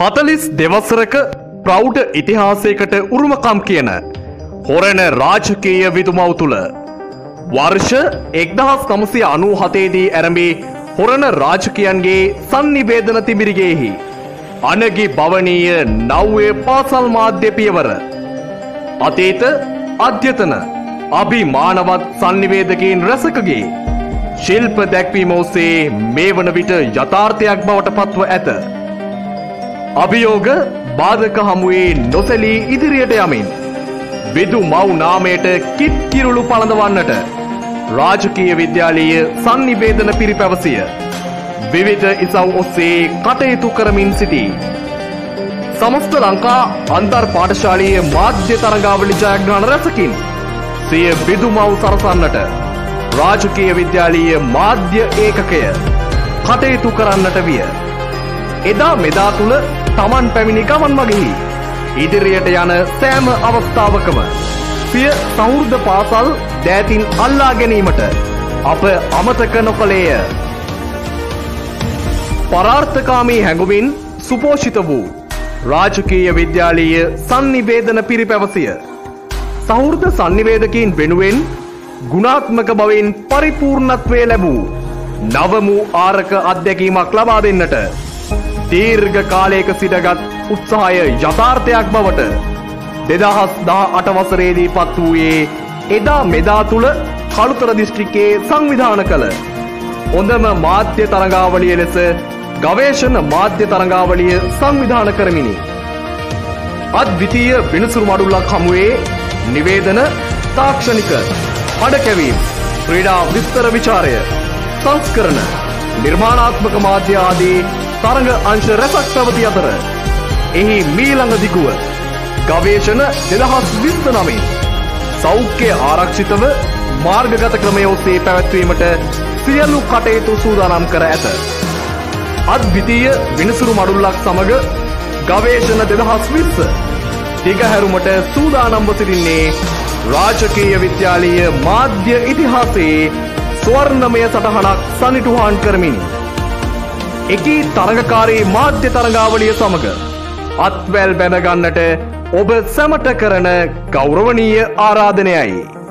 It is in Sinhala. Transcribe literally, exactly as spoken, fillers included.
හතලිස් දෙවසරක ප්‍රෞඩ ඉතිහාසයකට උරුමකම් කියන හොරණ රාජකීය විදුමව් තුළ වර්ෂ එක්දහස් නවසිය අනූ හතේ දී ඇරඹි හොරණ රාජකයන්ගේ සංනිවේදන තිමිරිගෙහි අනගි භවනීය නව්‍ය පාසල් මාධ්‍ය පියවර අතීත අධ්‍යතන අභිමානවත් සංනිවේදකයින් රැසකගේ ශිල්ප දැක්වීම ඔස්සේ මේ වන විට යථාර්ථයක් බවට පත්ව ඇත. අභියෝග බාධක හමුවේ නොසැලී ඉදිරියට යමින් විදු මව් නාමයට කිත් කිරුළු පළඳවන්නට රාජකීය විද්‍යාලීය සංනිවේදන පිරිපැවසිය විවිධ ඉසව් ඔස්සේ කටයුතු කරමින් සිටී. සමස්ත ලංකා අන්තර් පාඨශාලීය මාධ්‍ය තරඟාවලි ජයග්‍රහණ රැසකින් සිය විදු මව් සරසන්නට රාජකීය විද්‍යාලීය මාධ්‍ය ඒකකය කටයුතු කරන්නට විය. එදා මෙදා තුල තමන් පැමිණි ගමන් මගෙහි ඉදිරියට යන සෑම අවස්ථාවකම සිය සහෘද පාසල් දෑතින් අල්ලා ගැනීමට අප අමතක නොකළේය. පරාර්ථකාමී හැඟුමින් සුපෝෂිත වූ රාජකීය විද්‍යාලීය සංනිවේදන පිරිපැවසිය සහෘද සංනිවේදකයින් වෙනුවෙන් ගුණාත්මක බවින් පරිපූර්ණත්වය ලැබූ නවමු ආරක අත්දැකීමක් ලබා දෙන්නට දීර්ඝ කාලයක සිටගත් උත්සාහය යථාර්ථයක් බවට දෙදහස් දහ අට වසරේදී පත් වූයේ එදා මෙදා තුල කළුතර දිස්ත්‍රික්කයේ සංවිධාන කළ හොඳම මාධ්‍ය තරඟාවලිය ලෙස ගවේෂණ මාධ්‍ය තරඟාවලිය සංවිධාන කරමිනි. අද්විතීය විනිසුරු මඩුල්ලක් හමුවේ නිවේදන තාක්ෂණික මඩකැවීම් ක්‍රීඩා විස්තර විචාරය සංස්කරණ නිර්මාණාත්මක මාධ්‍ය ආදී තරඟ අංශ රැසක් පැවති අතර එහි මීළඟ දිගුව ගවේෂණ දෙදහස් විස්ස නමින් සෞඛ්‍ය ආරක්ෂිතව මාර්ගගත ක්‍රමය ඔස්සේ පැවැත්වීමට සියලු කටයුතු සූදානම් කර ඇත. අද්විතීය විනිසුරු මඩුල්ලක් සමග ගවේෂණ දෙදහස් විස්ස දිගහැරුමට සූදානම්ව සිටින්නේ රාජකීය විද්‍යාලීය මාධ්‍ය ඉතිහාසයේ ස්වර්ණමය සටහනක් සනිටුහන් කරමින් එකී තරඟකාරී මාධ්‍ය තරඟාවලිය සමග අත්වැල් බැඳ ගන්නට ඔබ සැමට කරන ගෞරවනීය ආරාධනයයි.